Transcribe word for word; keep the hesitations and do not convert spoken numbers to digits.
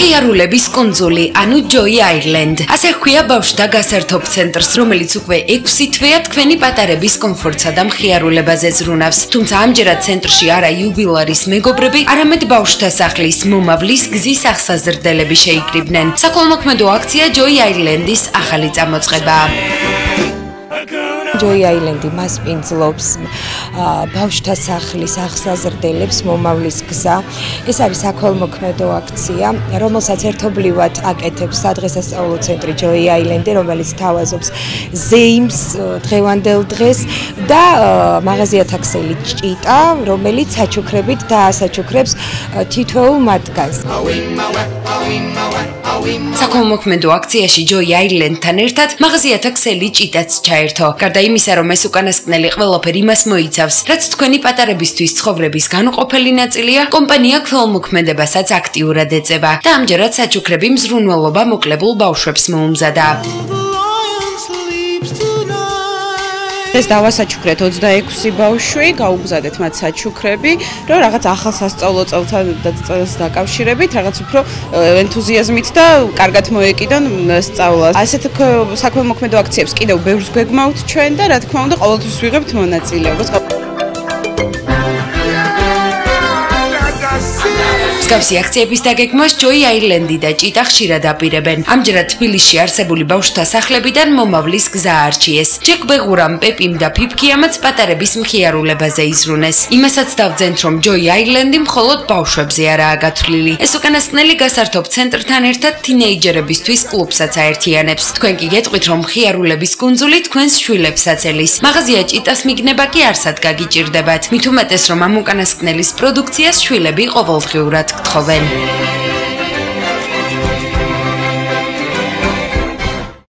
მხიარულების კუნძული, ანუ ჯოი აილენდ. ასე ჰქვია ბავშვთა გასართობ ცენტრს, რომელიც უკვე ექვსი თვეა თქვენი პატარების კომფორტსა და მხიარულებაზე ზრუნავს. თუმცა ამჯერად ცენტრში არა იუბილარის მეგობრები, არამედ ბავშვთა სახლის მომავლის გზის აღსაზრდელები შეიკრიბნენ. საქველმოქმედო აქცია ჯოი აილენდის ახალი წამოწყება. ჯოი აილენდი მას პინძლობს ბავშვთა სახლის აღსაზრდელებს მომავლის გზა. ეს არის საქველმოქმედო აქცია, რომელსაც ერთობლივად აკეთებს სადღესასწაულო ცენტრი ჯოი აილენდი, რომელიც თავაზობს ზეიმს დღევანდელ დღეს და მაღაზიათა ქსელი ჭიტა, რომელიც საჩუქრებით დაასაჩუქრებს თითოეულ მათგანს. საქველმოქმედო აქციაში ჯოი აილენდთან ერთად მაღაზიათა ქსელი ჭიტაც ჩაერთო. გარდა იმისა, რომ ეს უკანასკნელი ყველაფერი იმას მოიცავს, რაც თქვენი პატარებისთვის ცხოვრების განუყოფელი ნაწილია, კომპანია ქველმოქმედებასაც აქტიურად ეწევა და ამჯერად საჩუქრები მზრუნველობა მოკლებულ ბავშვებს მოუმზადა. ეს დავასაჩუქრეთ ოცდაექვსი ბავშვი, გაუგზადეთ მათ საჩუქრები, რომ რაღაც ახალ სასწავლო წელთან დაკავშირებით, რაღაც უფრო ენთუზიაზმით და კარგად მოეკიდონ სწავლა. ასეთ საქველმოქმედო აქციებს კიდევ ბევრს გვეგმავთ ჩვენ და რა თქმა უნდა, ყოველთვის ვიღებთ მონაწილეობას. მსგავსი აქციების დაგეგმვას ჯოი აილენდი და ჭიტა ხშირად აპირებენ. ამჯერად თბილისში არსებული ბავშვთა სახლებიდან მომავლის გზა აარჩიეს. ჯეკ ბეღურამ, პეპიმ და ფიფქიამაც პატარების მხიარულებაზე იზრუნეს. იმასაც დავძენთ, რომ ჯოი აილენდი მხოლოდ ბავშვებზე არაა გათვლილი. ეს უკანასკნელი გასართობ ცენტრთან ერთად თინეიჯერებისთვის კლუბსაც აერთიანებს. თქვენ კი გეტყვით, რომ მხიარულების კუნძული თქვენს შვილებს აცელის. მაღაზია ჭიტას მიგნება კი არსად გაგიჭირდებათ. მით უმეტეს, რომ ამ უკანასკნელის პროდუქციას შვილები ყოველდღიურად გთხოვენ.